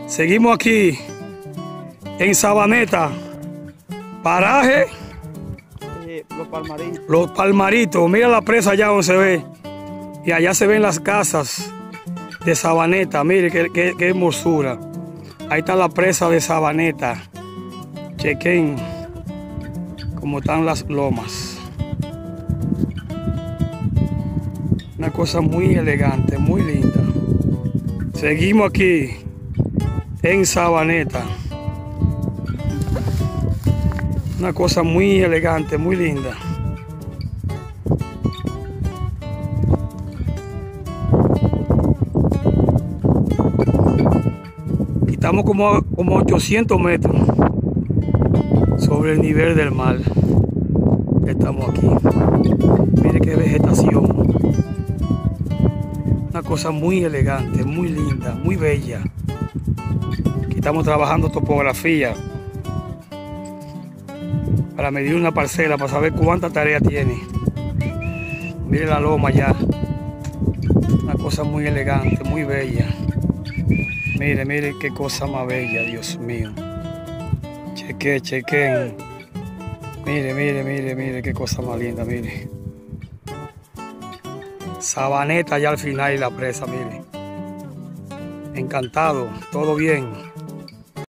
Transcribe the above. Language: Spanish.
Seguimos aquí en Sabaneta, paraje Los Palmaritos. Los Palmaritos. Mira la presa allá donde se ve. Y allá se ven las casas de Sabaneta. Mire qué hermosura. Ahí está la presa de Sabaneta. Chequen cómo están las lomas. Una cosa muy elegante, muy linda. Seguimos aquí en Sabaneta. Una cosa muy elegante, muy linda. Estamos como a 800 metros sobre el nivel del mar. Estamos aquí. Mire qué vegetación. Una cosa muy elegante, muy linda, muy bella. Aquí estamos trabajando topografía para medir una parcela, para saber cuánta tarea tiene. Mire la loma ya. Una cosa muy elegante, muy bella. Mire, mire qué cosa más bella, Dios mío. Chequen. Mire qué cosa más linda, mire. Sabaneta ya al final y la presa, mire. Encantado, todo bien.